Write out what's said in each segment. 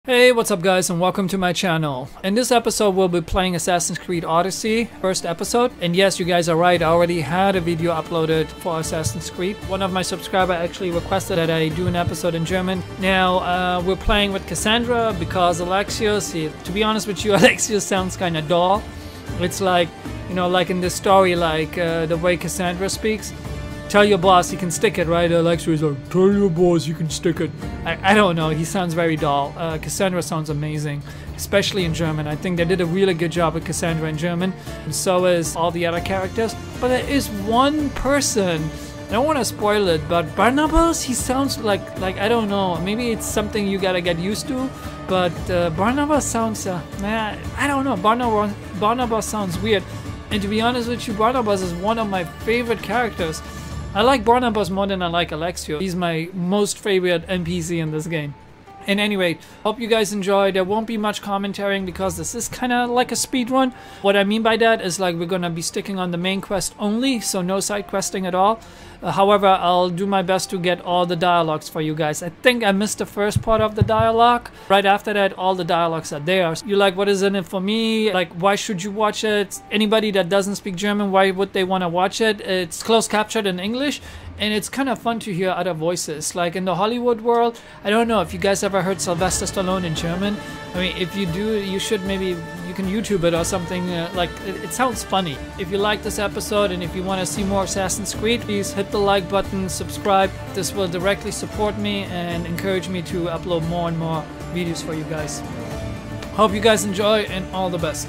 Hey, what's up guys and welcome to my channel. In this episode we'll be playing Assassin's Creed Odyssey, first episode. And yes, you guys are right, I already had a video uploaded for Assassin's Creed. One of my subscribers actually requested that I do an episode in German. Now, we're playing with Cassandra because Alexios, to be honest with you, Alexios sounds kind of dull. It's like, you know, like in this story, like the way Cassandra speaks. Tell your boss you can stick it, right? Alexios is like, tell your boss you can stick it. I don't know, he sounds very dull. Cassandra sounds amazing, especially in German. I think they did a really good job with Cassandra in German, and so is all the other characters. But there is one person, I don't want to spoil it, but Barnabas, he sounds like I don't know, maybe it's something you gotta get used to, but Barnabas sounds, I don't know, Barnabas sounds weird. And to be honest with you, Barnabas is one of my favorite characters. I like Barnabas more than I like Alexios. He's my most favorite NPC in this game. And anyway, hope you guys enjoy. There won't be much commentating because this is kind of like a speed run. What I mean by that is like we're gonna be sticking on the main quest only, so no side questing at all. However, I'll do my best to get all the dialogues for you guys. I think I missed the first part of the dialogue. Right after that, all the dialogues are there. You're like, what is in it for me? Like, why should you watch it? Anybody that doesn't speak German, why would they want to watch it? It's closed captured in English. And it's kind of fun to hear other voices. Like in the Hollywood world, I don't know if you guys ever heard Sylvester Stallone in German. I mean, if you do, you should maybe, you can YouTube it or something. It sounds funny. If you like this episode and if you want to see more Assassin's Creed, please hit the like button, subscribe. This will directly support me and encourage me to upload more and more videos for you guys. Hope you guys enjoy and all the best.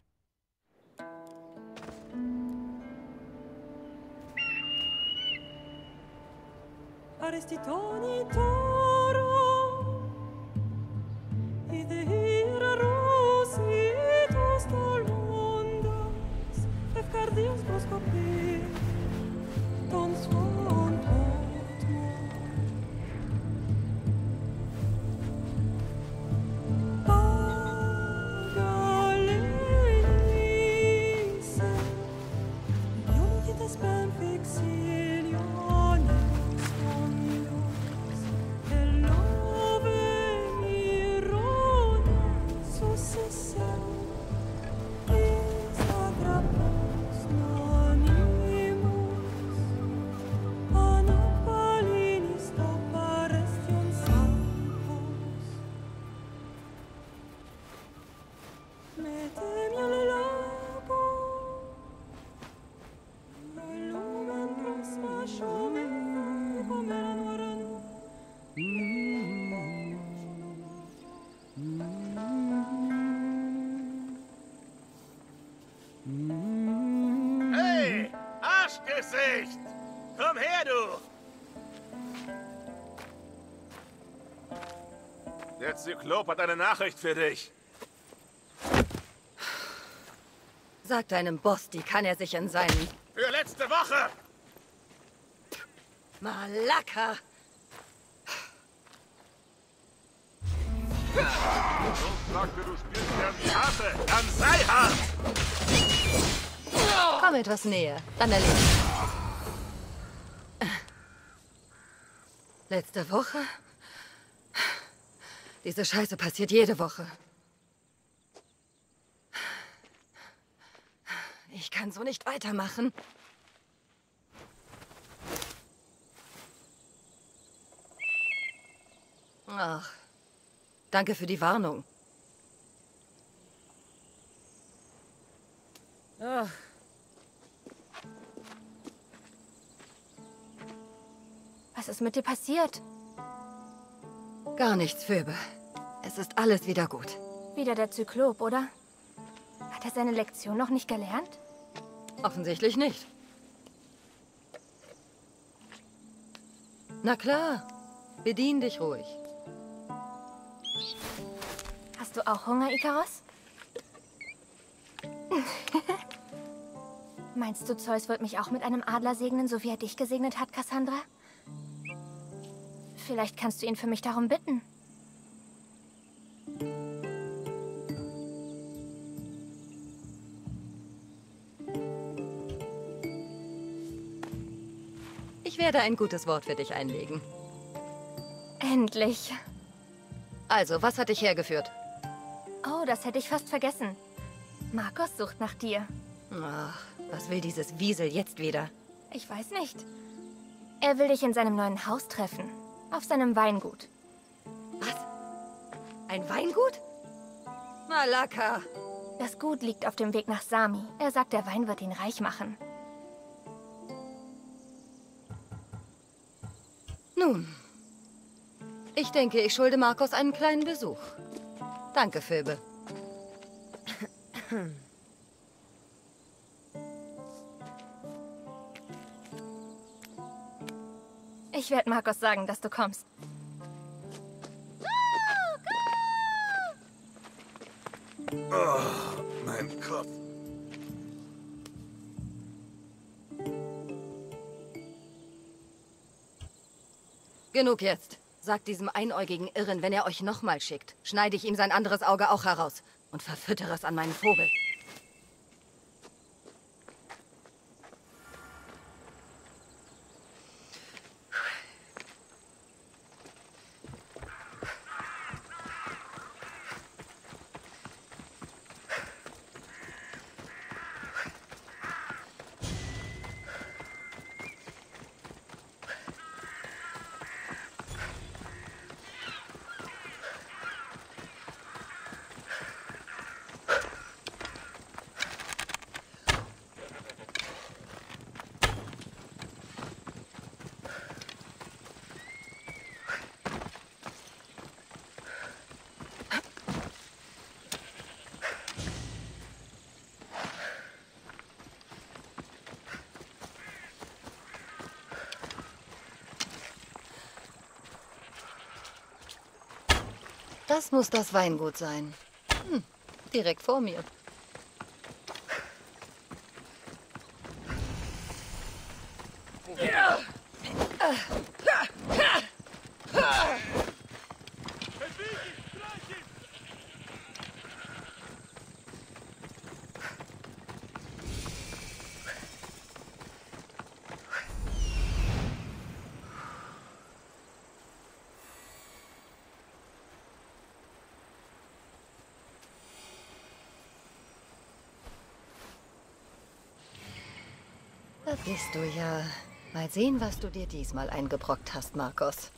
Arestitoni toro, idehira rositos tolmondas, efcardios proscopi, ton suon potmo. Pagalenice, ionites ben fixiliones. Hey, Arschgesicht! Komm her, du! Der Zyklop hat eine Nachricht für dich. Sag deinem Boss, die kann er sich in seinen... Für letzte Woche! Malaka! Ich sagte, du spielst gern die Harte. Dann sei hart! Komm etwas näher, dann erledigt. Letzte Woche? Diese Scheiße passiert jede Woche. Ich kann so nicht weitermachen. Ach, danke für die Warnung. Ach. Was ist mit dir passiert? Gar nichts, Phoebe. Es ist alles wieder gut. Wieder der Zyklop, oder? Hat er seine Lektion noch nicht gelernt? Offensichtlich nicht. Na klar, bedien dich ruhig. Hast du auch Hunger, Ikaros? Meinst du, Zeus wird mich auch mit einem Adler segnen, so wie er dich gesegnet hat, Cassandra? Vielleicht kannst du ihn für mich darum bitten. werde ein gutes Wort für dich einlegen. Endlich. Also, was hat dich hergeführt? Oh, das hätte ich fast vergessen. Markus sucht nach dir. Ach, was will dieses Wiesel jetzt wieder? Ich weiß nicht. Er will dich in seinem neuen Haus treffen. Auf seinem Weingut. Was? Ein Weingut? Malaka! Das Gut liegt auf dem Weg nach Sami. Er sagt, der Wein wird ihn reich machen. Nun, ich denke, ich schulde Markus einen kleinen Besuch. Danke, Phoebe. Ich werde Markus sagen, dass du kommst. Mein Kopf. Genug jetzt. Sagt diesem einäugigen Irren, wenn er euch nochmal schickt, schneide ich ihm sein anderes Auge auch heraus und verfüttere es an meinen Vogel. Das muss das Weingut sein. Direkt vor mir. Da bist du ja. Mal sehen, was du dir diesmal eingebrockt hast, Markus.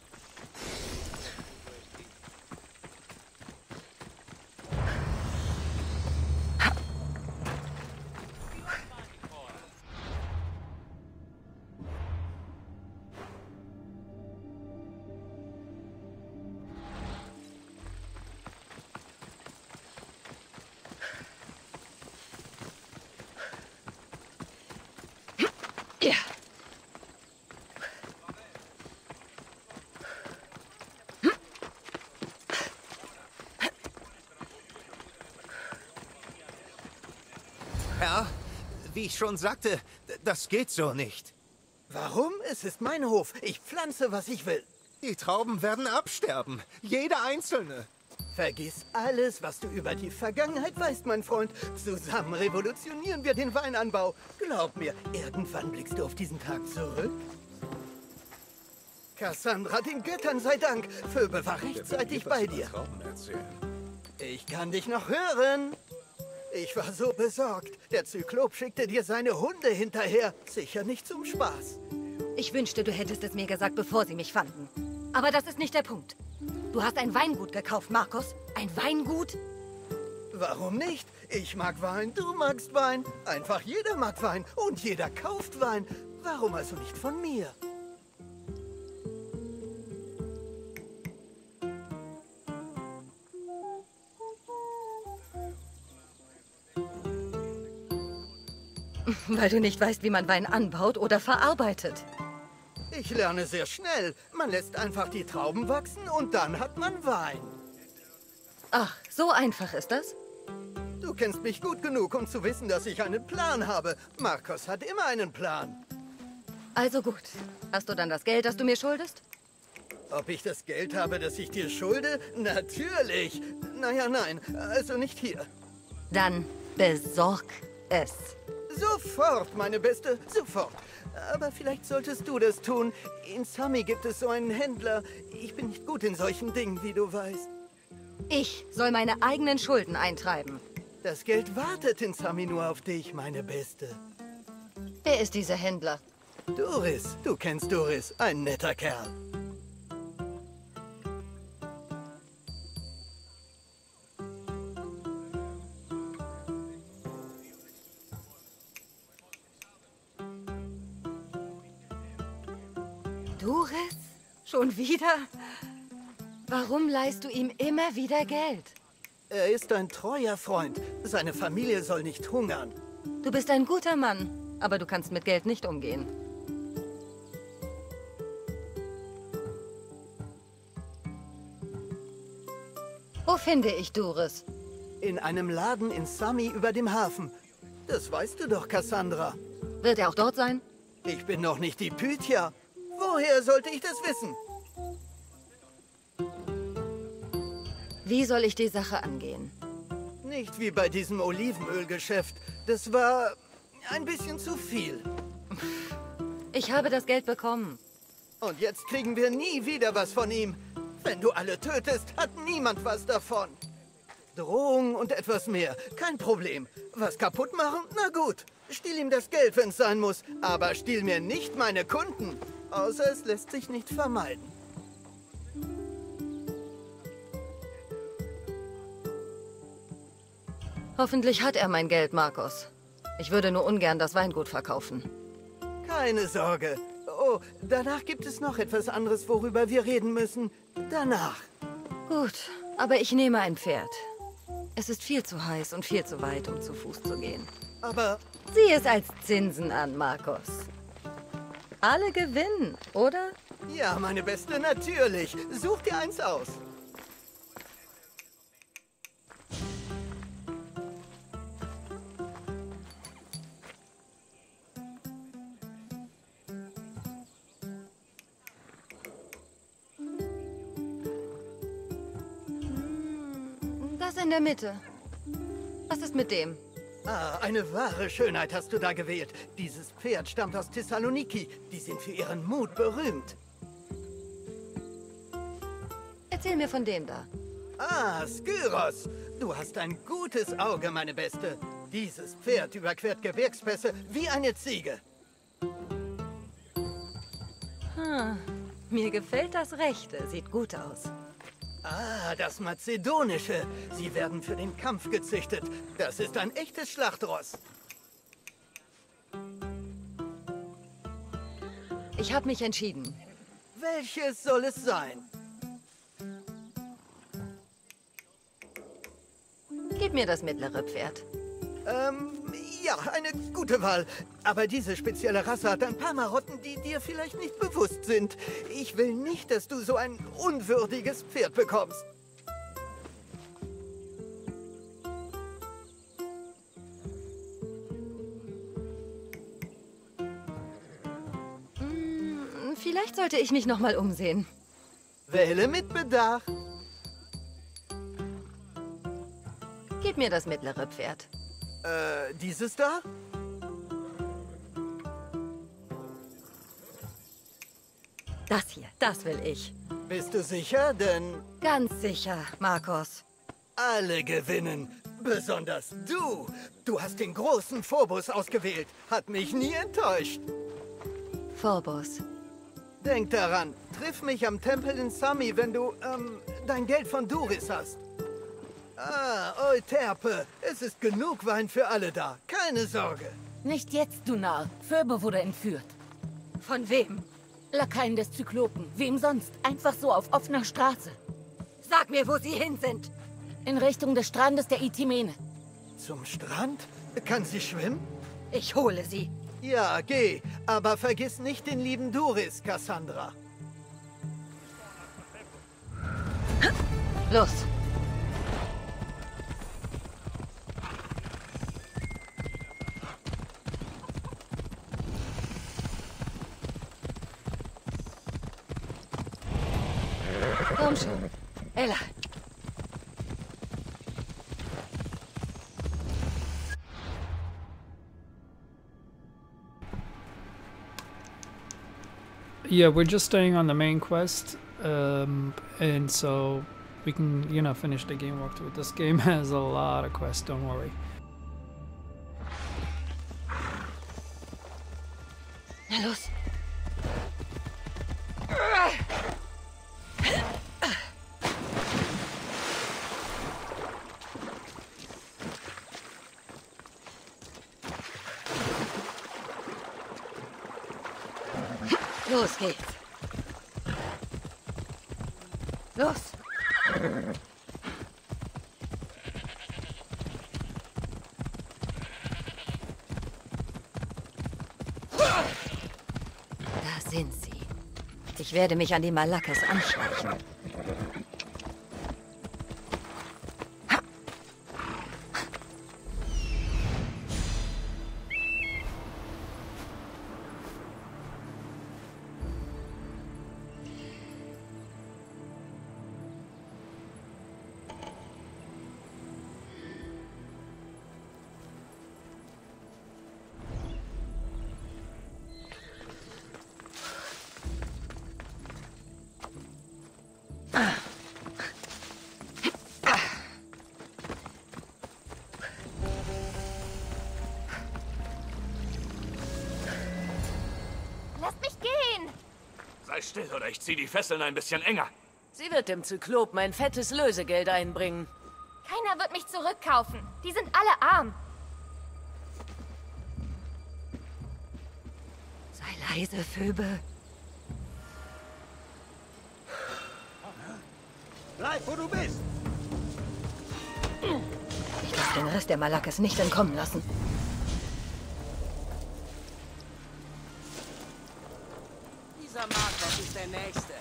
Ja. Herr, wie ich schon sagte, das geht so nicht. Warum? Es ist mein Hof. Ich pflanze, was ich will. Die Trauben werden absterben. Jede einzelne. Vergiss alles, was du über die Vergangenheit weißt, mein Freund. Zusammen revolutionieren wir den Weinanbau. Glaub mir, irgendwann blickst du auf diesen Tag zurück. Cassandra, den Göttern sei Dank. Phoebe war rechtzeitig bei dir. Ich kann dich noch hören. Ich war so besorgt. Der Zyklop schickte dir seine Hunde hinterher. Sicher nicht zum Spaß. Ich wünschte, du hättest es mir gesagt, bevor sie mich fanden. Aber das ist nicht der Punkt. Du hast ein Weingut gekauft, Markus. Ein Weingut? Warum nicht? Ich mag Wein, du magst Wein. Einfach jeder mag Wein und jeder kauft Wein. Warum also nicht von mir? Weil du nicht weißt, wie man Wein anbaut oder verarbeitet. Ich lerne sehr schnell. Man lässt einfach die Trauben wachsen und dann hat man Wein. Ach, so einfach ist das? Du kennst mich gut genug, um zu wissen, dass ich einen Plan habe. Markus hat immer einen Plan. Also gut. Hast du dann das Geld, das du mir schuldest? Ob ich das Geld habe, das ich dir schulde? Natürlich. Naja, nein. Also nicht hier. Dann besorg es. Sofort, meine Beste. Sofort. Aber vielleicht solltest du das tun. In Sami gibt es so einen Händler. Ich bin nicht gut in solchen Dingen, wie du weißt. Ich soll meine eigenen Schulden eintreiben. Das Geld wartet in Sami nur auf dich, meine Beste. Wer ist dieser Händler? Doris, du kennst Doris, ein netter Kerl. Doris? Schon wieder? Warum leihst du ihm immer wieder Geld? Er ist ein treuer Freund. Seine Familie soll nicht hungern. Du bist ein guter Mann, aber du kannst mit Geld nicht umgehen. Wo finde ich Doris? In einem Laden in Sami über dem Hafen. Das weißt du doch, Cassandra. Wird er auch dort sein? Ich bin noch nicht die Pythia. Woher sollte ich das wissen? Wie soll ich die Sache angehen? Nicht wie bei diesem Olivenölgeschäft. Das war ein bisschen zu viel. Ich habe das Geld bekommen. Und jetzt kriegen wir nie wieder was von ihm. Wenn du alle tötest, hat niemand was davon. Drohung und etwas mehr. Kein Problem. Was kaputt machen? Na gut. Stiehl ihm das Geld, wenn es sein muss. Aber stiehl mir nicht meine Kunden. Außer es lässt sich nicht vermeiden. Hoffentlich hat er mein Geld, Markus. Ich würde nur ungern das Weingut verkaufen. Keine Sorge. Oh, danach gibt es noch etwas anderes, worüber wir reden müssen. Danach. Gut, aber ich nehme ein Pferd. Es ist viel zu heiß und viel zu weit, um zu Fuß zu gehen. Aber Sieh es als Zinsen an, Markus. Alle gewinnen, oder? ja, meine Beste, natürlich. Such dir eins aus. Das in der Mitte. Was ist mit dem? Ah, eine wahre Schönheit hast du da gewählt. Dieses Pferd stammt aus Thessaloniki. Die sind für ihren Mut berühmt. Erzähl mir von dem da. Ah, Skyros. Du hast ein gutes Auge, meine Beste. Dieses Pferd überquert Gebirgspässe wie eine Ziege. Mir gefällt das Rechte. Sieht gut aus. Ah, das Mazedonische. Sie werden für den Kampf gezüchtet. Das ist ein echtes Schlachtross. Ich habe mich entschieden. Welches soll es sein? Gib mir das mittlere Pferd. Ja, eine gute Wahl. Aber diese spezielle Rasse hat ein paar Marotten, die dir vielleicht nicht bewusst sind. Ich will nicht, dass du so ein unwürdiges Pferd bekommst. Vielleicht sollte ich mich noch mal umsehen. Wähle mit Bedacht. Gib mir das mittlere Pferd. Dieses da? Das hier, das will ich. Bist du sicher? Denn Ganz sicher, Markus. alle gewinnen. Besonders du. Du hast den großen Phobos ausgewählt. Hat mich nie enttäuscht. Phobos. Denk daran, triff mich am Tempel in Sami, wenn du, dein Geld von Doris hast. Ah, Euterpe, es ist genug Wein für alle da. Keine Sorge. Nicht jetzt, du Narr. Phoebe wurde entführt. Von wem? Lakaien des Zyklopen. Wem sonst? Einfach so auf offener Straße. Sag mir, wo sie hin sind. In Richtung des Strandes der Itimene. Zum Strand? Kann sie schwimmen? Ich hole sie. Ja, geh. Aber vergiss nicht den lieben Doris, Cassandra. Los. Komm schon. Ella. Yeah, we're just staying on the main quest, and so we can, you know, finish the game walkthrough. This game has a lot of quests, don't worry. Na los. Los geht's. Los. Da sind sie. Ich werde mich an die Malakas anschleichen. Lasst mich gehen! Sei still oder ich zieh die Fesseln ein bisschen enger. Sie wird dem Zyklopen ein fettes Lösegeld einbringen. Keiner wird mich zurückkaufen. Die sind alle arm. Sei leise, Phoebe. Bleib, wo du bist! Ich darf den Rest der Malakas nicht entkommen lassen. Dieser Markus ist der Nächste.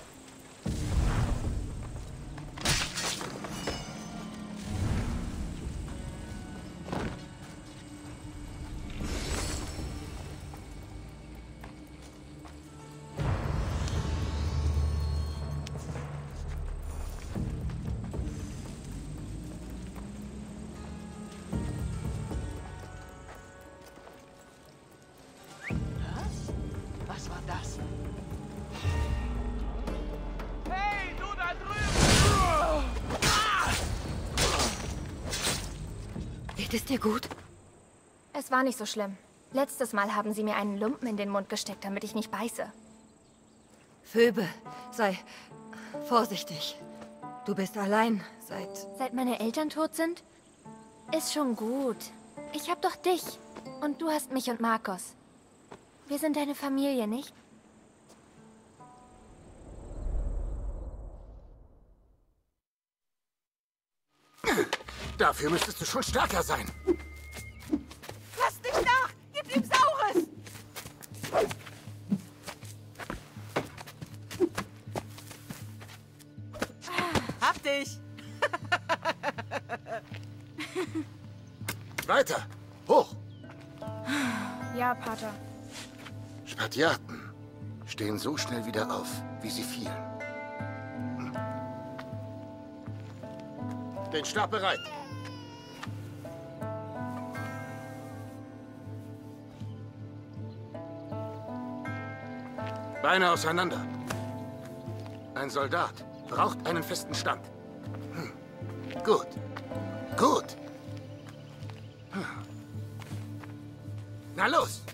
Was war das? Hey, du da drüben! Geht es dir gut? Es war nicht so schlimm. Letztes Mal haben sie mir einen Lumpen in den Mund gesteckt, damit ich nicht beiße. Phoebe, sei vorsichtig. Du bist allein Seit meine Eltern tot sind? Ist schon gut. Ich hab doch dich. Und du hast mich und Markus. Wir sind deine Familie, nicht? Dafür müsstest du schon stärker sein. Lass nicht nach! Gib ihm Saures! Hab dich! Weiter! Hoch! Ja, Pater. Spartiaten stehen so schnell wieder auf, wie sie fielen. Den Stab bereit. Beine auseinander. Ein Soldat braucht einen festen Stand. Gut. Gut. Na los!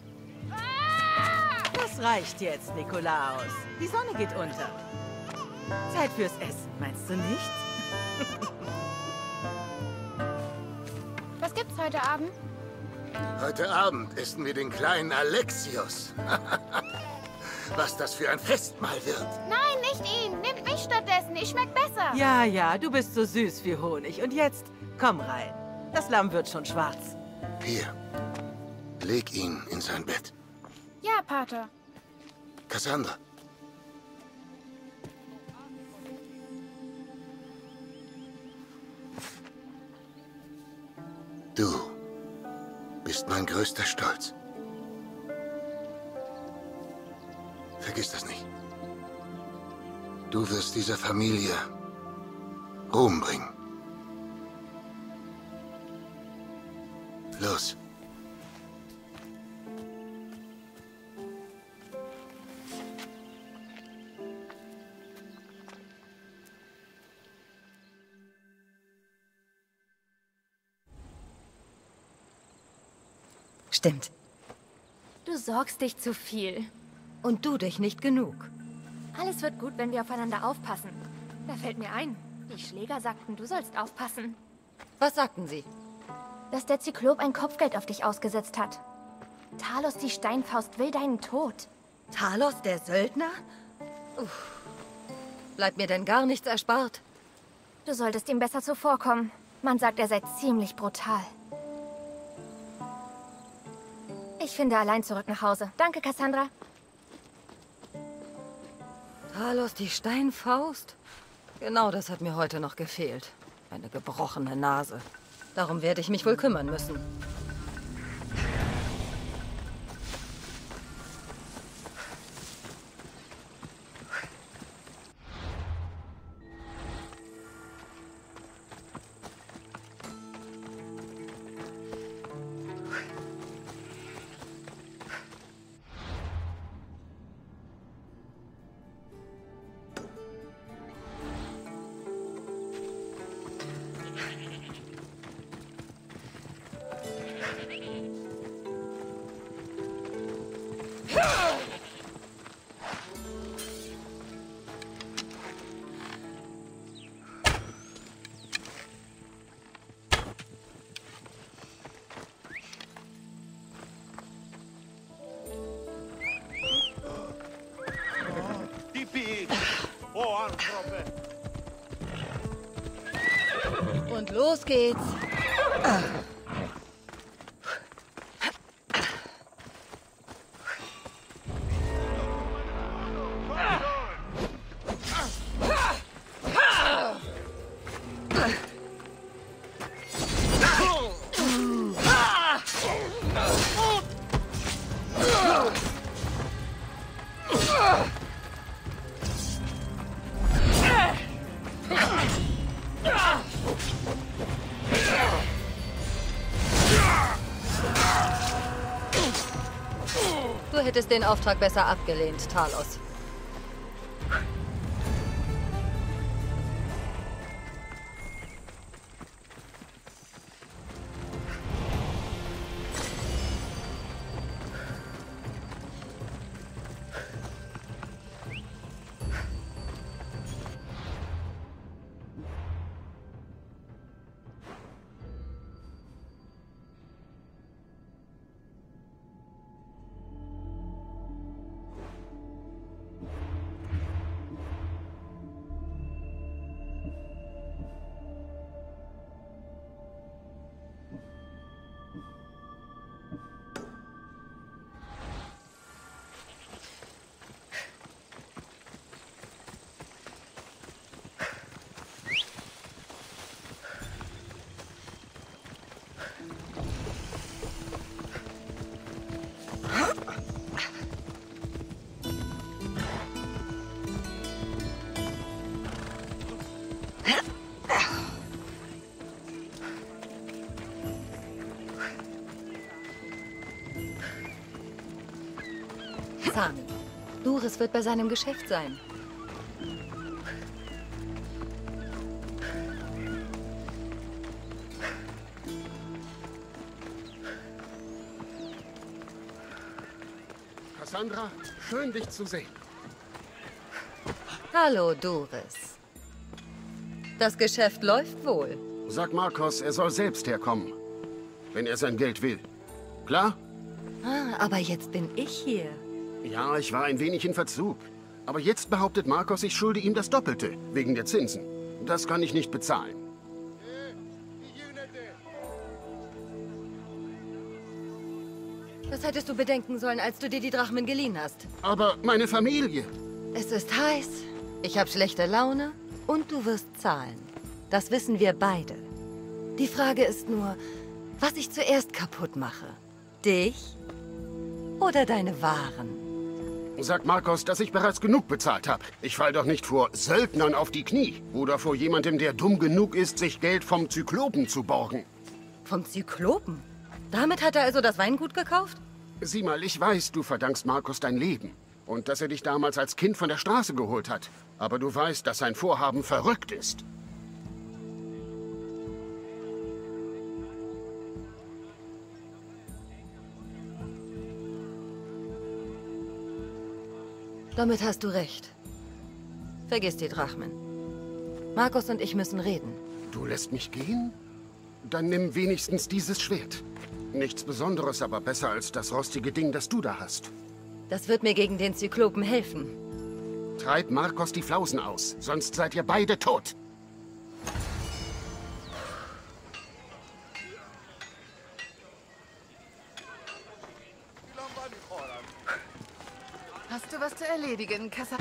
Das reicht jetzt, Nikolaus. Die Sonne geht unter. Zeit fürs Essen, meinst du nicht? Was gibt's heute Abend? Heute Abend essen wir den kleinen Alexios. Was das für ein Festmahl wird. Nein, nicht ihn. Nehmt mich stattdessen. Ich schmeck besser. Ja, ja, du bist so süß wie Honig. Und jetzt, komm rein. Das Lamm wird schon schwarz. Hier, leg ihn in sein Bett. Ja, Pater. Cassandra. Du bist mein größter Stolz. Vergiss das nicht. Du wirst dieser Familie Ruhm bringen. Los. Stimmt. Du sorgst dich zu viel. Und du dich nicht genug. Alles wird gut, wenn wir aufeinander aufpassen. Da fällt mir ein, die Schläger sagten, du sollst aufpassen. Was sagten sie? Dass der Zyklop ein Kopfgeld auf dich ausgesetzt hat. Talos, die Steinfaust, will deinen Tod. Talos, der Söldner? Uff. Bleibt mir denn gar nichts erspart? Du solltest ihm besser zuvorkommen. Man sagt, er sei ziemlich brutal. Ich finde allein zurück nach Hause. Danke, Cassandra. Talos, die Steinfaust? Genau das hat mir heute noch gefehlt. Eine gebrochene Nase. Darum werde ich mich wohl kümmern müssen. Und los geht's. Du hättest den Auftrag besser abgelehnt, Talos. Sami, Duris wird bei seinem Geschäft sein. Cassandra, schön dich zu sehen. Hallo, Duris. Das Geschäft läuft wohl. Sag Markos, er soll selbst herkommen, wenn er sein Geld will. Klar? Ah, aber jetzt bin ich hier. Ja, ich war ein wenig in Verzug. Aber jetzt behauptet Markos, ich schulde ihm das Doppelte, wegen der Zinsen. Das kann ich nicht bezahlen. Das hättest du bedenken sollen, als du dir die Drachmen geliehen hast. Aber meine Familie... Es ist heiß, ich habe schlechte Laune und du wirst zahlen. Das wissen wir beide. Die Frage ist nur, was ich zuerst kaputt mache. Dich oder deine Waren? Sag Markos, dass ich bereits genug bezahlt habe. Ich fall doch nicht vor Söldnern auf die Knie. Oder vor jemandem, der dumm genug ist, sich Geld vom Zyklopen zu borgen. Vom Zyklopen? Damit hat er also das Weingut gekauft? Sieh mal, ich weiß, du verdankst Markos dein Leben. Und dass er dich damals als Kind von der Straße geholt hat. Aber du weißt, dass sein Vorhaben verrückt ist. Damit hast du recht. Vergiss die Drachmen. Markus und ich müssen reden. Du lässt mich gehen? Dann nimm wenigstens dieses Schwert. Nichts Besonderes, aber besser als das rostige Ding, das du da hast. Das wird mir gegen den Zyklopen helfen. Treib Markus die Flausen aus, sonst seid ihr beide tot. Hast du was zu erledigen, Cassandra?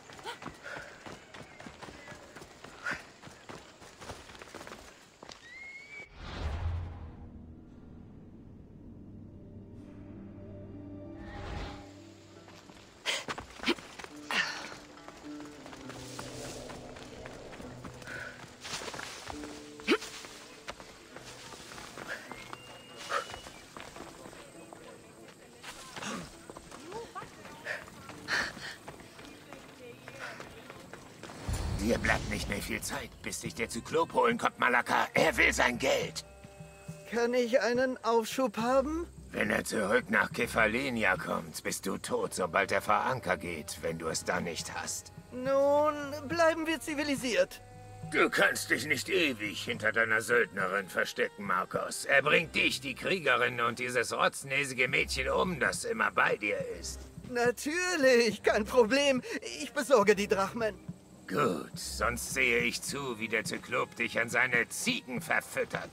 Dir bleibt nicht mehr viel Zeit, bis sich der Zyklop holen kommt, Malaka. Er will sein Geld. Kann ich einen Aufschub haben? Wenn er zurück nach Kefalenia kommt, bist du tot, sobald er vor Anker geht, wenn du es dann nicht hast. Nun, bleiben wir zivilisiert. Du kannst dich nicht ewig hinter deiner Söldnerin verstecken, Markus. Er bringt dich, die Kriegerin und dieses rotznäsige Mädchen um, das immer bei dir ist. Natürlich, kein Problem. Ich besorge die Drachmen. Gut, sonst sehe ich zu, wie der Zyklop dich an seine Ziegen verfüttert.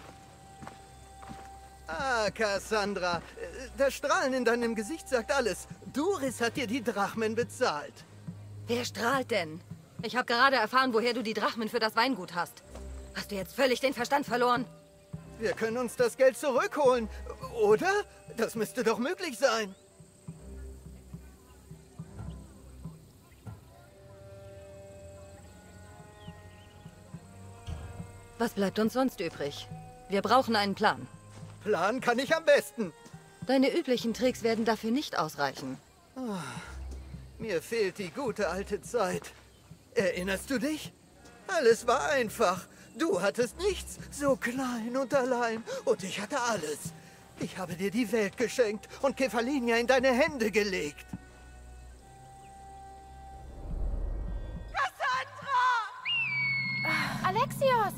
Ah, Cassandra, das Strahlen in deinem Gesicht sagt alles. Duris hat dir die Drachmen bezahlt. Wer strahlt denn? Ich habe gerade erfahren, woher du die Drachmen für das Weingut hast. Hast du jetzt völlig den Verstand verloren? Wir können uns das Geld zurückholen, oder? Das müsste doch möglich sein. Was bleibt uns sonst übrig? Wir brauchen einen Plan. Plan kann ich am besten. Deine üblichen Tricks werden dafür nicht ausreichen. Mir fehlt die gute alte Zeit. Erinnerst du dich? Alles war einfach. Du hattest nichts, so klein und allein. Und ich hatte alles. Ich habe dir die Welt geschenkt und Kefalenia in deine Hände gelegt. Cassandra! Alexios!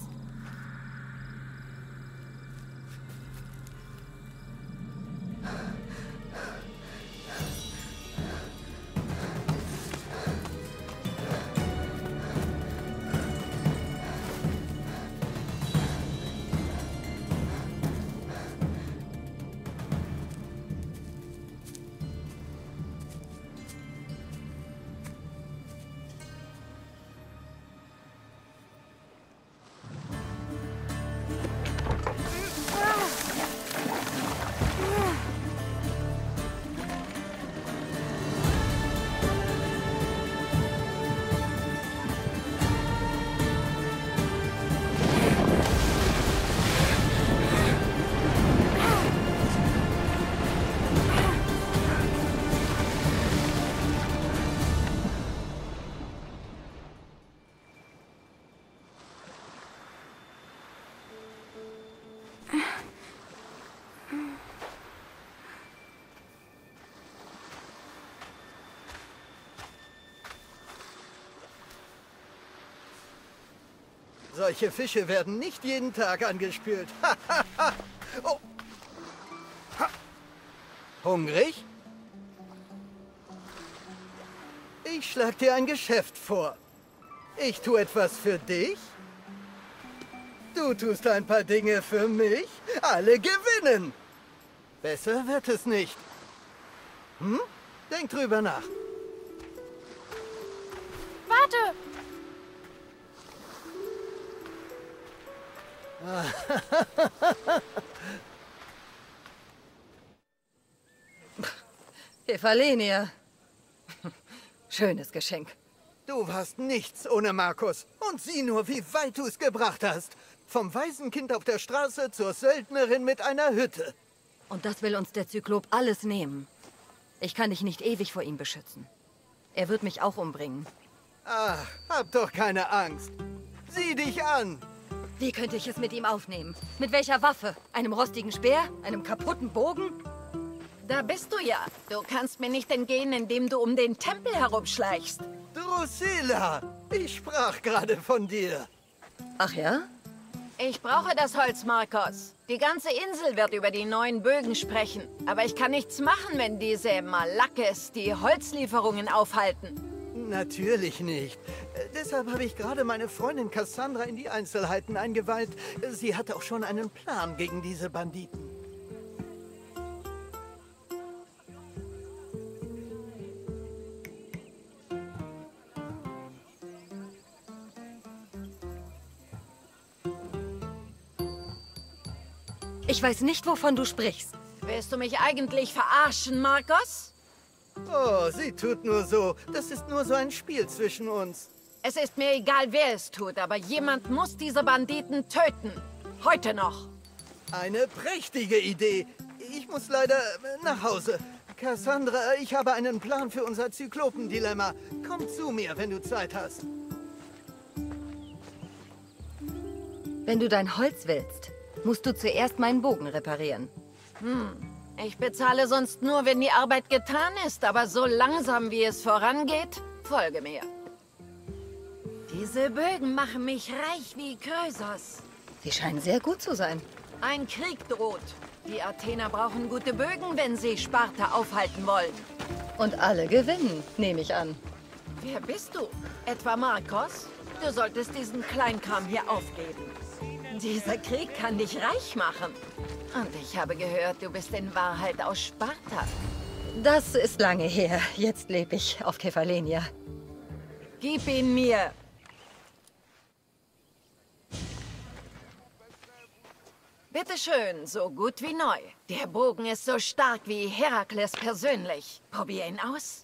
Solche Fische werden nicht jeden Tag angespült. Oh. Hungrig? Ich schlag dir ein Geschäft vor. Ich tue etwas für dich. Du tust ein paar Dinge für mich. Alle gewinnen. Besser wird es nicht. Denk drüber nach. Warte! Kefalenia. Schönes Geschenk. Du warst nichts ohne Markus. Und sieh nur, wie weit du es gebracht hast. Vom Waisenkind auf der Straße zur Söldnerin mit einer Hütte. Und das will uns der Zyklop alles nehmen. Ich kann dich nicht ewig vor ihm beschützen. Er wird mich auch umbringen. Ach, hab doch keine Angst. Sieh dich an. Wie könnte ich es mit ihm aufnehmen? Mit welcher Waffe? Einem rostigen Speer? Einem kaputten Bogen? Da bist du ja. Du kannst mir nicht entgehen, indem du um den Tempel herumschleichst. Drusilla, ich sprach gerade von dir. Ach ja? Ich brauche das Holz, Marcos. Die ganze Insel wird über die neuen Bögen sprechen. Aber ich kann nichts machen, wenn diese Malakes die Holzlieferungen aufhalten. Natürlich nicht. Deshalb habe ich gerade meine Freundin Cassandra in die Einzelheiten eingeweiht. Sie hat auch schon einen Plan gegen diese Banditen. Ich weiß nicht, wovon du sprichst. Willst du mich eigentlich verarschen, Marcos? Oh, sie tut nur so. Das ist nur so ein Spiel zwischen uns. Es ist mir egal, wer es tut, aber jemand muss diese Banditen töten. Heute noch. Eine prächtige Idee. Ich muss leider nach Hause. Cassandra, ich habe einen Plan für unser Zyklopendilemma. Komm zu mir, wenn du Zeit hast. Wenn du dein Holz willst, musst du zuerst meinen Bogen reparieren. Ich bezahle sonst nur, wenn die Arbeit getan ist, aber so langsam wie es vorangeht, folge mir. Diese Bögen machen mich reich wie Krösos. Sie scheinen sehr gut zu sein. Ein Krieg droht. Die Athener brauchen gute Bögen, wenn sie Sparta aufhalten wollen. Und alle gewinnen, nehme ich an. Wer bist du? Etwa Marcos? Du solltest diesen Kleinkram hier aufgeben. Dieser Krieg kann dich reich machen. Und ich habe gehört, du bist in Wahrheit aus Sparta. Das ist lange her. Jetzt lebe ich auf Kephalenia. Gib ihn mir. Bitte schön, so gut wie neu. Der Bogen ist so stark wie Herakles persönlich. Probier ihn aus.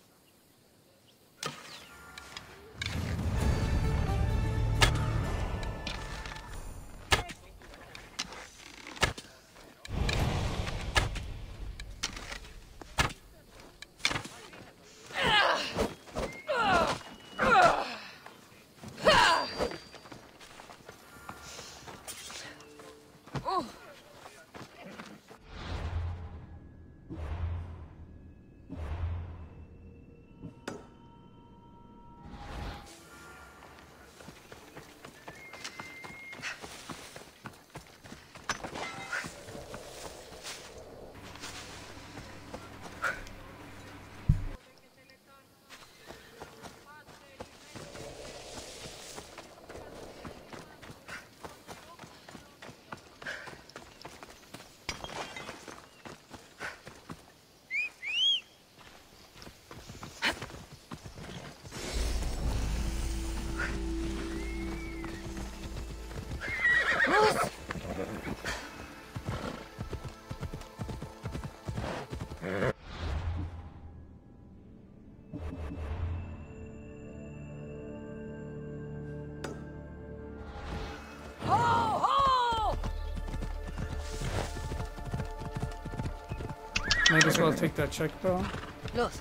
Might as well take that check, though. Los.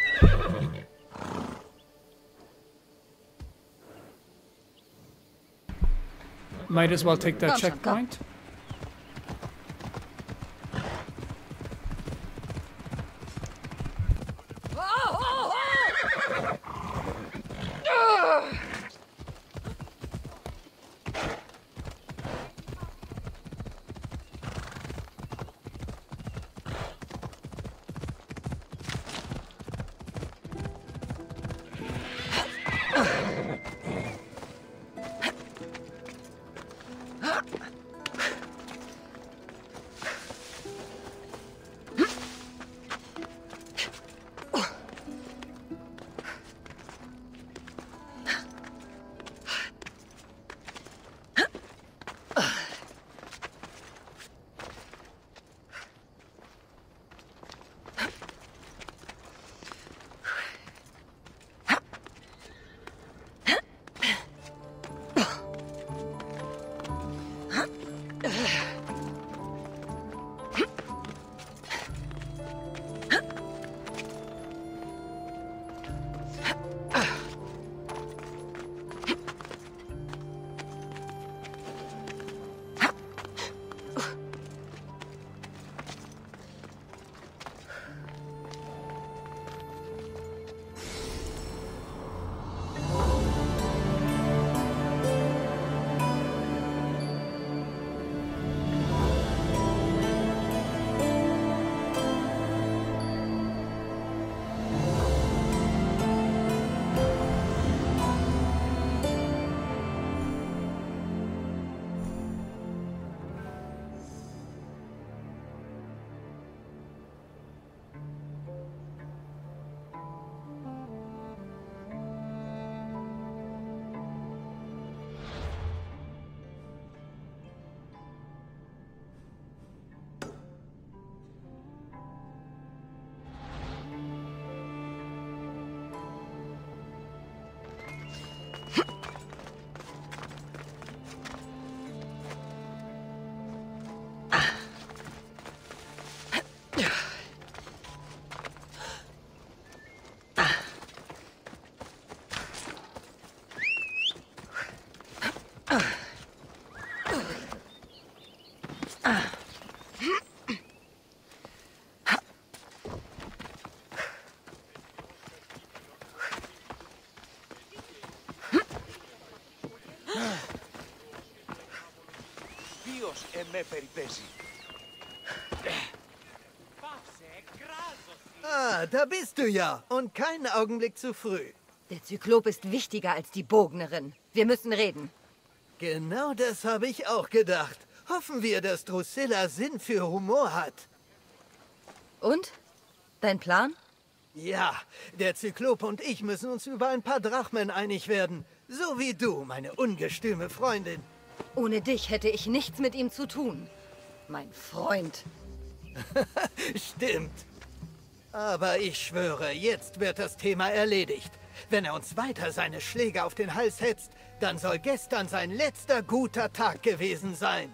Might as well take that Komm schon, checkpoint. Ποιος εμέ περιπέζει. Ah, da bist du ja. Und keinen Augenblick zu früh. Der Zyklop ist wichtiger als die Bognerin. Wir müssen reden. Genau das habe ich auch gedacht. Hoffen wir, dass Drusilla Sinn für Humor hat. Und? Dein Plan? Ja, der Zyklop und ich müssen uns über ein paar Drachmen einig werden. So wie du, meine ungestüme Freundin. Ohne dich hätte ich nichts mit ihm zu tun. Mein Freund. Stimmt. Aber ich schwöre, jetzt wird das Thema erledigt. Wenn er uns weiter seine Schläge auf den Hals hetzt, dann soll gestern sein letzter guter Tag gewesen sein.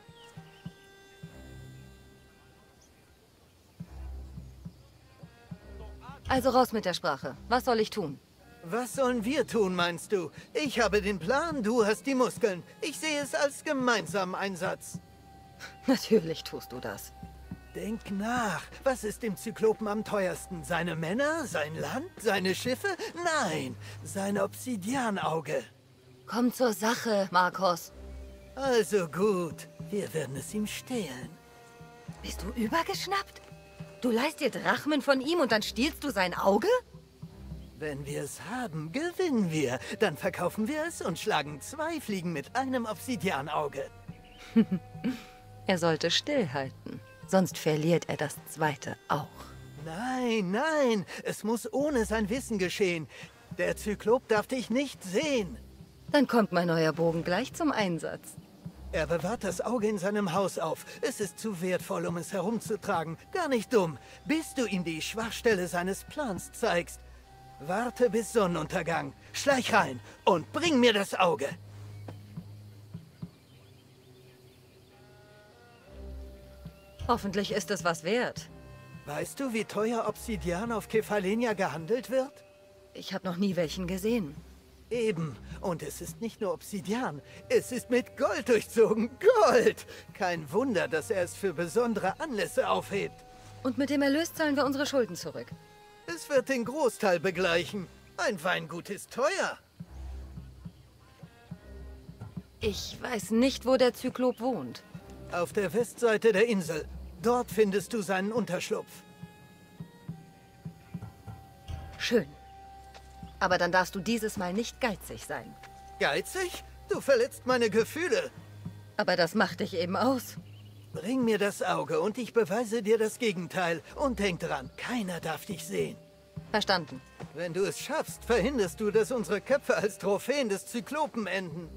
Also raus mit der Sprache. Was soll ich tun? Was sollen wir tun, meinst du? Ich habe den Plan, du hast die Muskeln. Ich sehe es als gemeinsamen Einsatz. Natürlich tust du das. Denk nach. Was ist dem Zyklopen am teuersten? Seine Männer? Sein Land? Seine Schiffe? Nein, sein Obsidianauge. Komm zur Sache, Marcos. Also gut, wir werden es ihm stehlen. Bist du übergeschnappt? Du leihst dir Drachmen von ihm und dann stiehlst du sein Auge? Wenn wir es haben, gewinnen wir. Dann verkaufen wir es und schlagen 2 Fliegen mit einem Obsidianauge. Er sollte stillhalten. Sonst verliert er das zweite auch. Nein, nein, es muss ohne sein Wissen geschehen. Der Zyklop darf dich nicht sehen. Dann kommt mein neuer Bogen gleich zum Einsatz. Er bewahrt das Auge in seinem Haus auf. Es ist zu wertvoll, um es herumzutragen. Gar nicht dumm, bis du ihm die Schwachstelle seines Plans zeigst. Warte bis Sonnenuntergang. Schleich rein und bring mir das Auge. Hoffentlich ist es was wert. Weißt du, wie teuer Obsidian auf Kefalenia gehandelt wird? Ich habe noch nie welchen gesehen. Eben. Und es ist nicht nur Obsidian. Es ist mit Gold durchzogen. Gold! Kein Wunder, dass er es für besondere Anlässe aufhebt. Und mit dem Erlös zahlen wir unsere Schulden zurück. Es wird den Großteil begleichen. Ein Weingut ist teuer. Ich weiß nicht, wo der Zyklop wohnt. Auf der Westseite der Insel. Dort findest du seinen Unterschlupf. Schön. Aber dann darfst du dieses Mal nicht geizig sein. Geizig? Du verletzt meine Gefühle. Aber das macht dich eben aus. Bring mir das Auge und ich beweise dir das Gegenteil. Und denk dran, keiner darf dich sehen. Verstanden. Wenn du es schaffst, verhinderst du, dass unsere Köpfe als Trophäen des Zyklopen enden.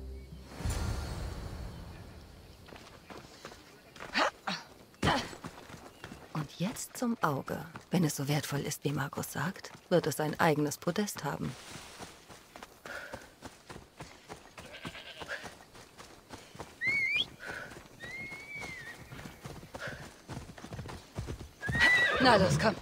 Und jetzt zum Auge. Wenn es so wertvoll ist, wie Marcos sagt, wird es ein eigenes Podest haben. Na los, komm.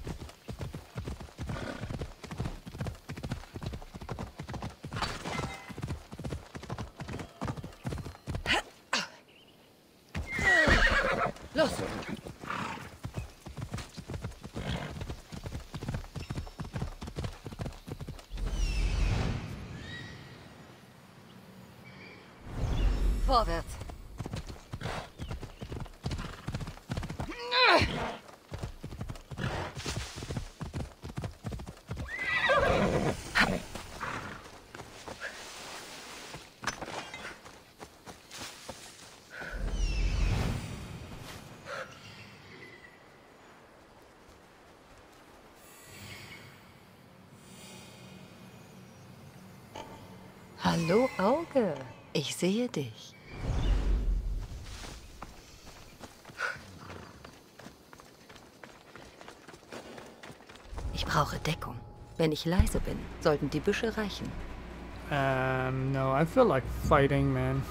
Los! Vorwärts! Hallo Auge, ich sehe dich. Ich brauche Deckung. Wenn ich leise bin, sollten die Büsche reichen. No, I feel like fighting, man.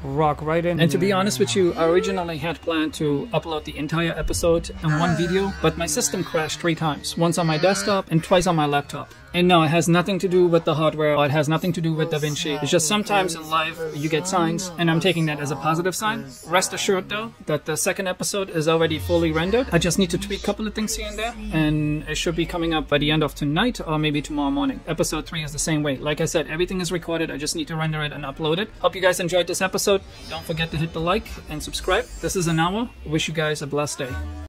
rock right in. And to be honest with you, I originally had planned to upload the entire episode in one video, but my system crashed 3 times. Once on my desktop and twice on my laptop. And no, it has nothing to do with the hardware, or it has nothing to do with DaVinci. It's just sometimes in life you get signs, and I'm taking that as a positive sign. Rest assured though, that the second episode is already fully rendered. I just need to tweak a couple of things here and there, and it should be coming up by the end of tonight or maybe tomorrow morning. Episode 3 is the same way. Like I said, everything is recorded. I just need to render it and upload it. Hope you guys enjoyed this episode. Don't forget to hit the like and subscribe. This is Anawa. Wish you guys a blessed day.